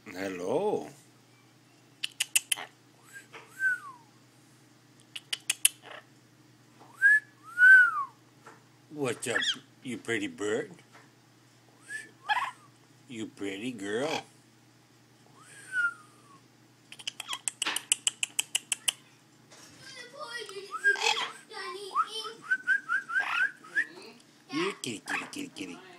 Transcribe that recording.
Hello. What's up, you pretty bird? You pretty girl. You kitty, kitty, kitty, kitty.